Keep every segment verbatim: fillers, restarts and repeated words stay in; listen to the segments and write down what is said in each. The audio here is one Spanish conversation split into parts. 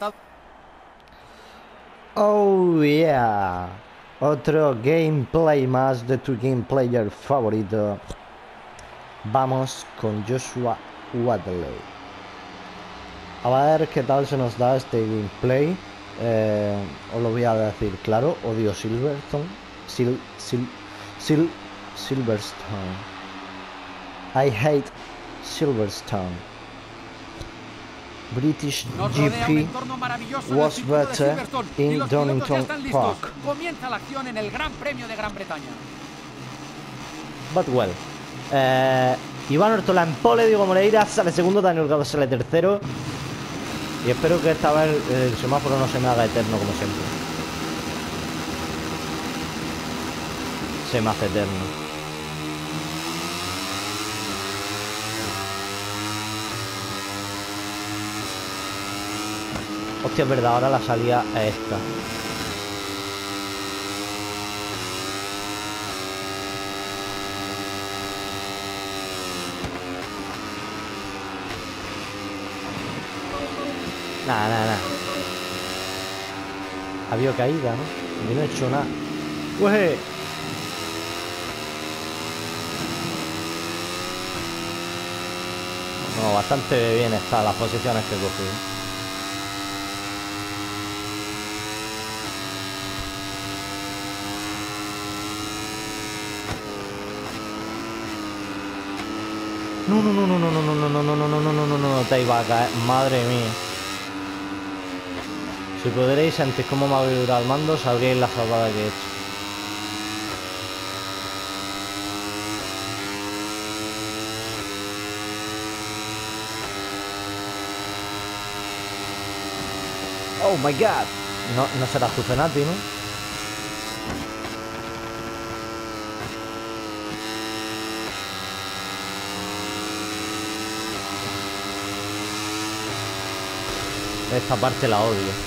estado... Oh yeah. Otro gameplay más de tu gameplayer favorito. Vamos con Joshua Wadley. A ver qué tal se nos da este gameplay. Eh, os lo voy a decir claro. Odio Silverstone. Sil, sil, sil, Silverstone. I hate Silverstone. British Nos G rodea un P entorno maravilloso was en el circuito de better Silverstone y in los pilotos ya Donington están listos. Park. Comienza la acción en el Gran Premio de Gran Bretaña. But well. Eh, Iván Ortola en pole, Diego Moreira sale segundo, Daniel Galo sale tercero. Y espero que esta vez el semáforo no se me haga eterno como siempre. Se me hace eterno. Hostia, es verdad, ahora la salida es esta. Nada, nada, nada. Ha habido caída, ¿no? Yo no he hecho nada. ¡Ueje! No, bastante bien están las posiciones que he cogido. No, no, no, no, no, no, no, no, no, no, no, no, no, no, no, no, te iba a caer. Madre mía. Si pudierais sentir cómo me ha vibrado el mando, sabríais la salvada que he hecho. Oh my god. No, no será Zuzenati, ¿no? Esta parte la odio.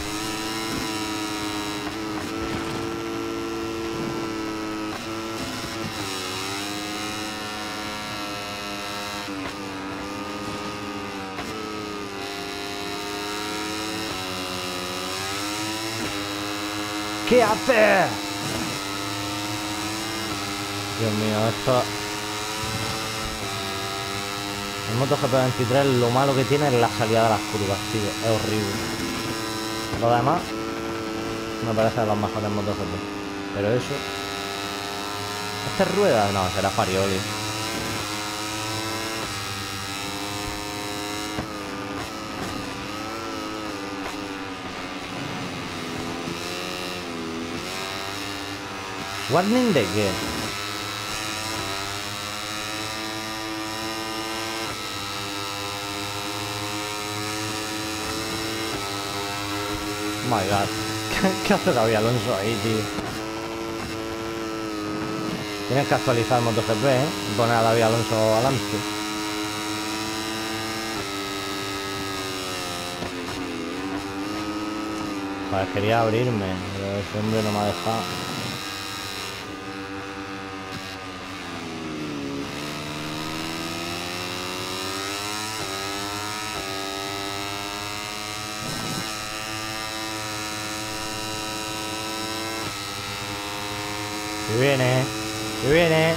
¿Qué hace? Dios mío, esto... El MotoGP veintitrés lo malo que tiene es la salida de las curvas, tío. Es horrible. Lo demás me parece de los mejores MotoGP. Pero eso... ¿Esta es rueda? No, será Farioli. ¿Warning de qué? Oh my god. ¿Qué hace David Alonso ahí, tío? Tienes que actualizar el MotoGP, ¿eh? Y poner a David Alonso adelante. Joder, quería abrirme, pero ese hombre no me ha dejado. Que viene, que viene.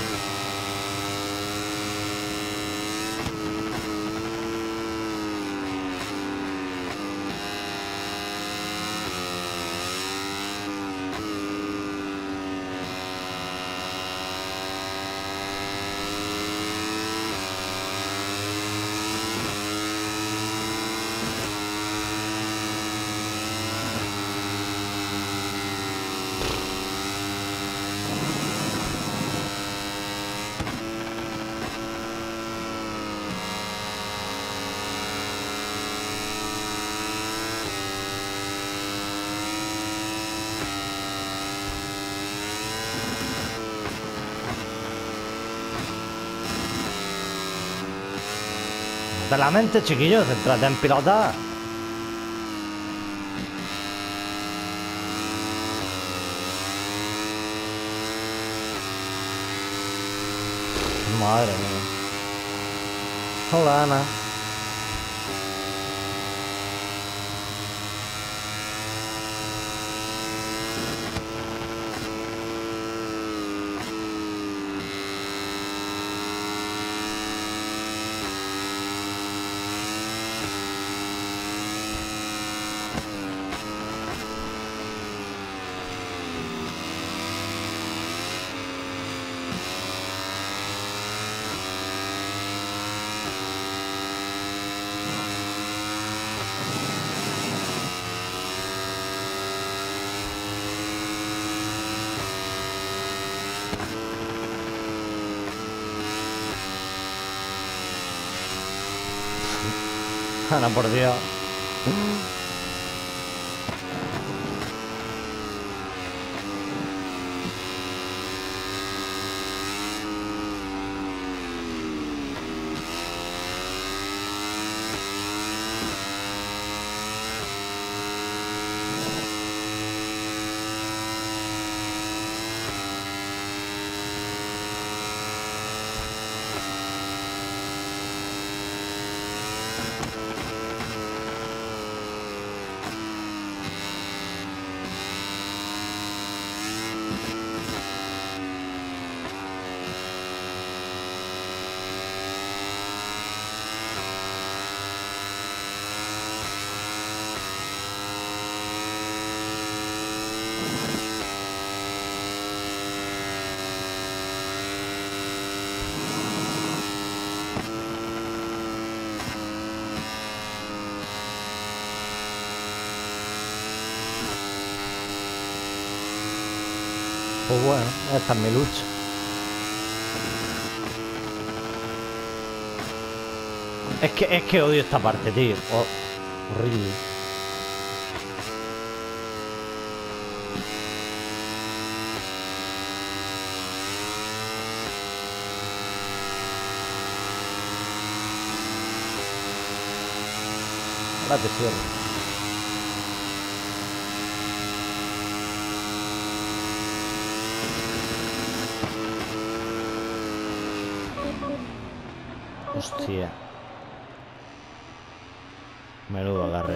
De la mente, chiquillos, céntrate en pilotar. Madre mía. Hola, Ana. Ana, por Dios. Pues bueno, esta es mi lucha. Es que, es que odio esta parte, tío. Oh, horrible. Ahora te cierro. Hostia. Menudo agarre.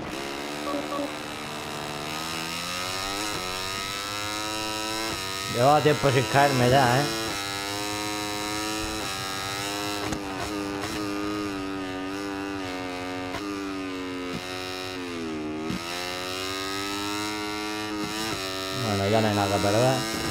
Llevaba tiempo sin caerme ya, ¿eh? Bueno, ya no hay nada que perder.